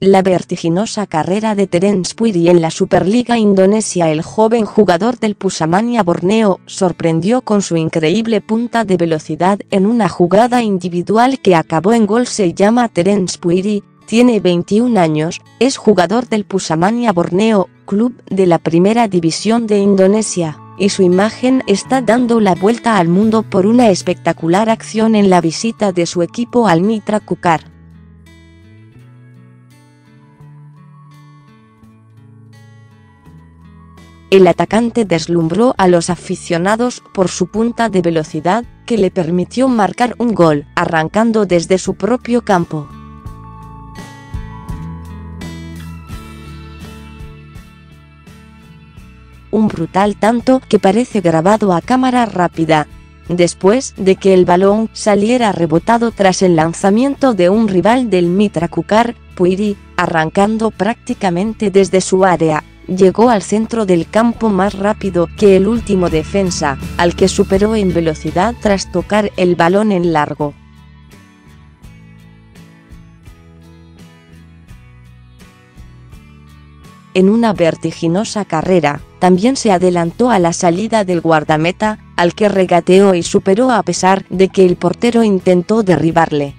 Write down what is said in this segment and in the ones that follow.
la vertiginosa carrera de Terence Puri en la Superliga Indonesia, el joven jugador del Pusamania Borneo sorprendió con su increíble punta de velocidad en una jugada individual que acabó en gol. Se llama Terence Puri, tiene 21 años, es jugador del Pusamania Borneo, club de la primera división de Indonesia, y su imagen está dando la vuelta al mundo por una espectacular acción en la visita de su equipo al Mitra Kukar. El atacante deslumbró a los aficionados por su punta de velocidad, que le permitió marcar un gol, arrancando desde su propio campo. Un brutal tanto que parece grabado a cámara rápida. Después de que el balón saliera rebotado tras el lanzamiento de un rival del Mitra Kukar, Puri, arrancando prácticamente desde su área, llegó al centro del campo más rápido que el último defensa, al que superó en velocidad tras tocar el balón en largo. En una vertiginosa carrera, también se adelantó a la salida del guardameta, al que regateó y superó a pesar de que el portero intentó derribarle.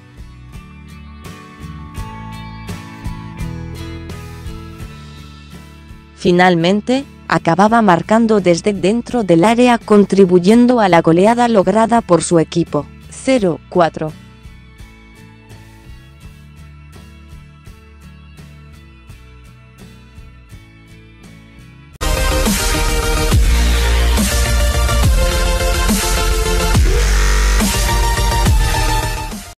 Finalmente, acababa marcando desde dentro del área, contribuyendo a la goleada lograda por su equipo. 0-4.